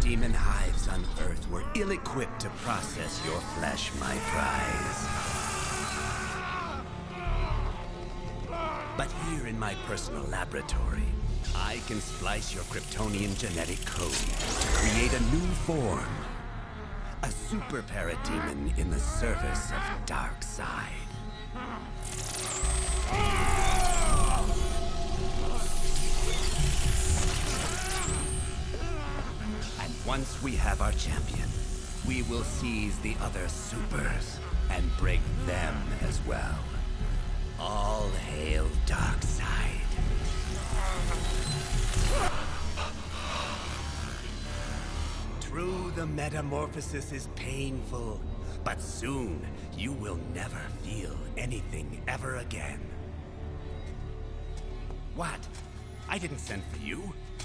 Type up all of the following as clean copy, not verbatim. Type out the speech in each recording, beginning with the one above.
parademon hives on Earth were ill-equipped to process your flesh, my prize. But here in my personal laboratory, I can splice your Kryptonian genetic code to create a new form. A super parademon in the service of Darkseid. And once we have our champion, we will seize the other supers and break them as well. All hail Darkseid. True, the metamorphosis is painful, but soon you will never feel anything ever again. What? I didn't send for you.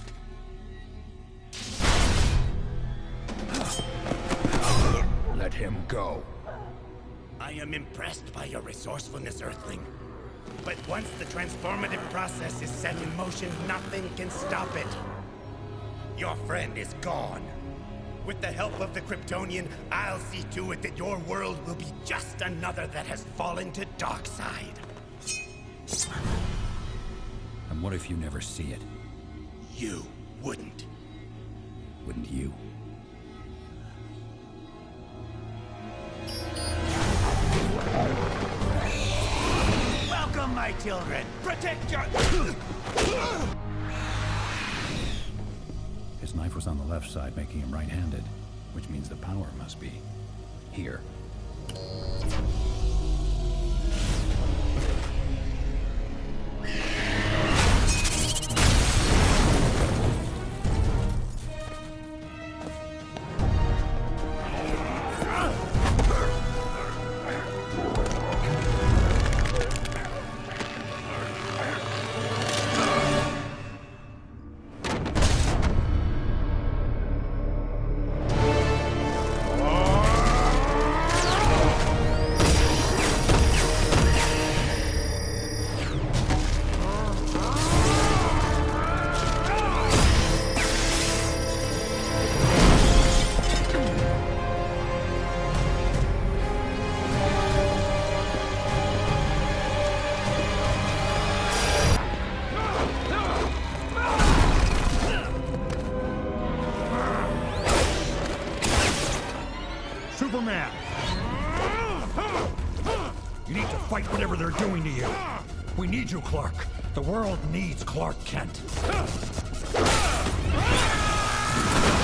Let him go. I am impressed by your resourcefulness, Earthling. But once the transformative process is set in motion, nothing can stop it. Your friend is gone. With the help of the Kryptonian, I'll see to it that your world will be just another that has fallen to Darkseid. And what if you never see it? You wouldn't. Wouldn't you? Welcome, my children! Protect your... His knife was on the left side, making him right-handed, which means the power must be here. Superman! You need to fight whatever they're doing to you. We need you, Clark. The world needs Clark Kent.